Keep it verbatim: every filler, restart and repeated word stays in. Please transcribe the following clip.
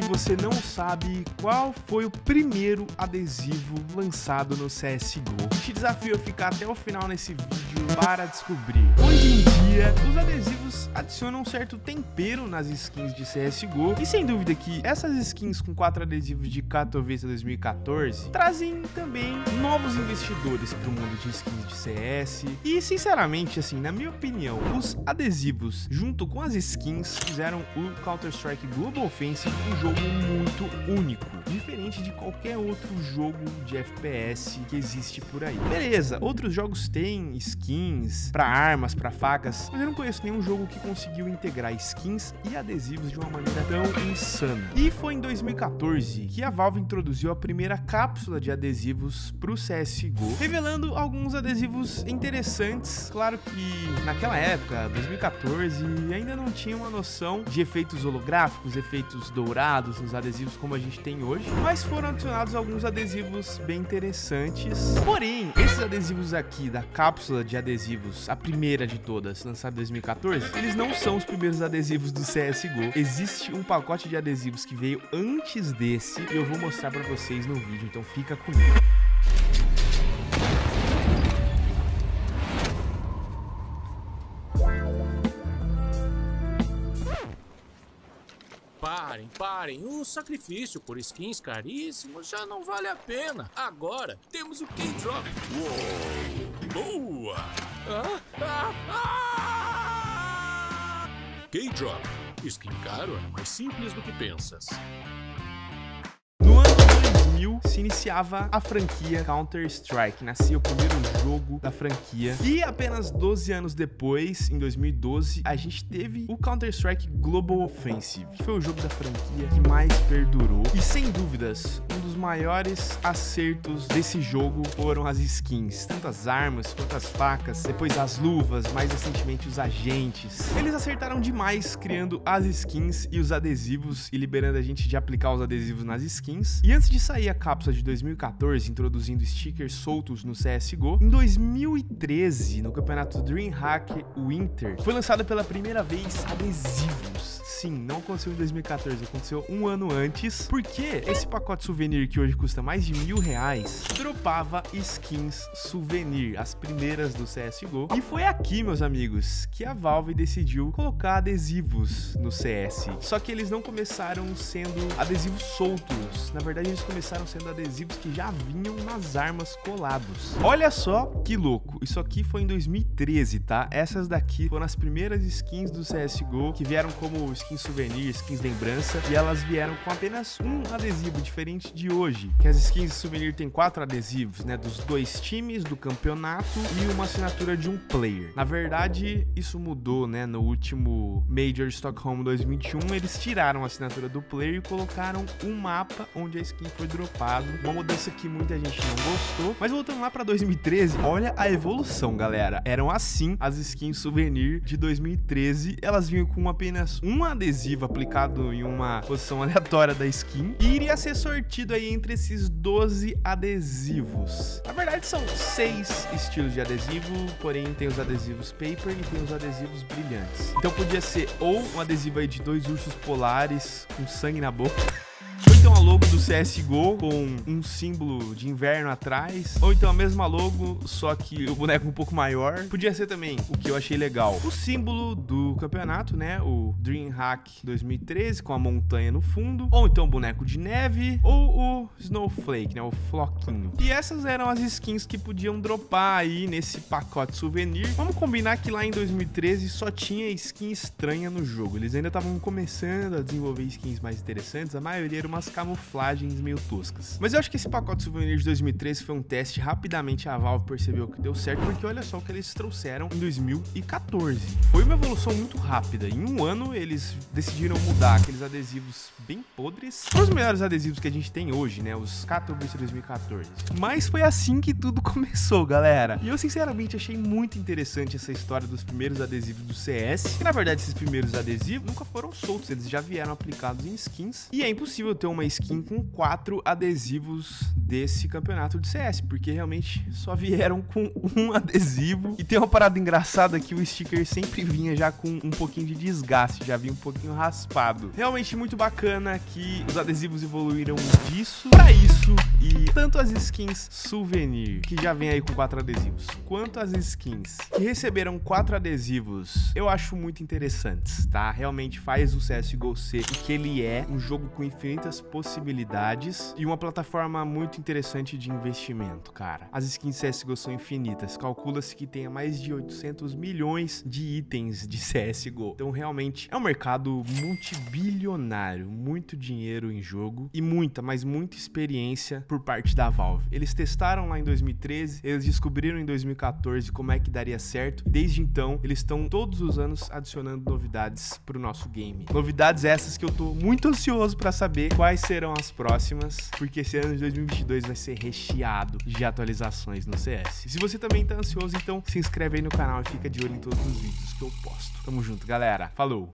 você não sabe qual foi o primeiro adesivo lançado no C S G O. Te desafio a ficar até o final nesse vídeo para descobrir. Hoje em dia, os adesivos adicionam um certo tempero nas skins de C S G O, e sem dúvida que essas skins com quatro adesivos de Katowice dois mil e quatorze trazem também novos investidores para o mundo de skins de C S. E sinceramente, assim, na minha opinião, os adesivos junto com as skins fizeram o Counter-Strike Global Offensive um jogo muito único, diferente de qualquer outro jogo de F P S que existe por aí. Beleza, outros jogos têm skins para armas, para facas, mas eu não conheço nenhum jogo que conseguiu integrar skins e adesivos de uma maneira tão insana. E foi em dois mil e quatorze que a Valve introduziu a primeira cápsula de adesivos para o C S G O, revelando alguns adesivos interessantes. Claro que naquela época, dois mil e quatorze, ainda não tinha uma noção de efeitos holográficos, efeitos dourados nos adesivos como a gente tem hoje, mas foram adicionados alguns adesivos bem interessantes. Porém, esses adesivos aqui da cápsula de adesivos, a primeira de todas, lançada em dois mil e quatorze, eles não são os primeiros adesivos do C S G O. Existe um pacote de adesivos que veio antes desse e eu vou mostrar pra vocês no vídeo, então fica comigo. Parem, parem, o sacrifício por skins caríssimos já não vale a pena. Agora temos o K-Drop. Uou, boa! Ah, ah, ah! K-Drop, skin caro é mais simples do que pensas. No ano dois mil se iniciava a franquia Counter-Strike, nascia o primeiro jogo da franquia, e apenas doze anos depois, em dois mil e doze, a gente teve o Counter-Strike Global Offensive, que foi o jogo da franquia que mais perdurou, e sem dúvidas, um dos maiores acertos desse jogo foram as skins, tanto as armas quanto as facas, depois as luvas, mais recentemente os agentes. Eles acertaram demais criando as skins e os adesivos e liberando a gente de aplicar os adesivos nas skins. E antes de sair a cápsula de dois mil e quatorze, introduzindo stickers soltos no C S G O, em dois mil e treze, no campeonato DreamHack Winter, foi lançado pela primeira vez adesivos. Sim, não aconteceu em dois mil e quatorze, aconteceu um ano antes, porque esse pacote souvenir que hoje custa mais de mil reais, dropava skins souvenir, as primeiras do C S G O. E foi aqui, meus amigos, que a Valve decidiu colocar adesivos no C S. Só que eles não começaram sendo adesivos soltos, na verdade eles começaram sendo adesivos que já vinham nas armas colados. Olha só que louco, isso aqui foi em dois mil e treze, tá? Essas daqui foram as primeiras skins do C S G O que vieram como skins souvenir, skins lembrança, e elas vieram com apenas um adesivo, diferente de hoje, que as skins souvenir tem quatro adesivos, né, dos dois times, do campeonato e uma assinatura de um player. Na verdade, isso mudou, né, no último Major Stockholm dois mil e vinte e um, eles tiraram a assinatura do player e colocaram um mapa onde a skin foi dropado, uma mudança que muita gente não gostou. Mas voltando lá pra dois mil e treze, olha a evolução, galera. Eram assim as skins souvenir de dois mil e treze, elas vinham com apenas um adesivo aplicado em uma posição aleatória da skin e iria ser sortido aí entre esses doze adesivos. Na verdade são seis estilos de adesivo, porém tem os adesivos paper e tem os adesivos brilhantes. Então podia ser ou um adesivo aí de dois ursos polares com sangue na boca, ou então a logo do C S G O com um símbolo de inverno atrás, ou então a mesma logo, só que o boneco um pouco maior. Podia ser também, o que eu achei legal, o símbolo do campeonato, né, o DreamHack dois mil e treze com a montanha no fundo, ou então o boneco de neve, ou o Snowflake, né, o floquinho. E essas eram as skins que podiam dropar aí nesse pacote souvenir. Vamos combinar que lá em dois mil e treze só tinha skin estranha no jogo, eles ainda estavam começando a desenvolver skins mais interessantes, a maioria eram umas camuflagens meio toscas. Mas eu acho que esse pacote souvenir de dois mil e treze foi um teste, rapidamente a Valve percebeu que deu certo, porque olha só o que eles trouxeram em dois mil e quatorze. Foi uma evolução muito rápida, em um ano eles decidiram mudar aqueles adesivos bem podres para os melhores adesivos que a gente tem hoje, né, os Katowice dois mil e quatorze. Mas foi assim que tudo começou, galera. E eu sinceramente achei muito interessante essa história dos primeiros adesivos do C S, que na verdade esses primeiros adesivos nunca foram soltos, eles já vieram aplicados em skins, e é impossível ter um uma skin com quatro adesivos desse campeonato de C S, porque realmente só vieram com um adesivo. E tem uma parada engraçada que o sticker sempre vinha já com um pouquinho de desgaste, já vinha um pouquinho raspado. Realmente muito bacana que os adesivos evoluíram disso pra isso. E tanto as skins souvenir, que já vem aí com quatro adesivos, quanto as skins que receberam quatro adesivos, eu acho muito interessantes, tá? Realmente faz o C S G O ser o que ele é, um jogo com infinitas possibilidades e uma plataforma muito interessante de investimento, cara. As skins de C S G O são infinitas, calcula-se que tenha mais de oitocentos milhões de itens de C S G O. Então realmente é um mercado multibilionário, muito dinheiro em jogo e muita, mas muita experiência por parte da Valve. Eles testaram lá em dois mil e treze, eles descobriram em dois mil e quatorze como é que daria certo. Desde então, eles estão todos os anos adicionando novidades pro nosso game. Novidades essas que eu tô muito ansioso pra saber quais serão as próximas, porque esse ano de dois mil e vinte e dois vai ser recheado de atualizações no C S. Se você também tá ansioso, então se inscreve aí no canal e fica de olho em todos os vídeos que eu posto. Tamo junto, galera. Falou!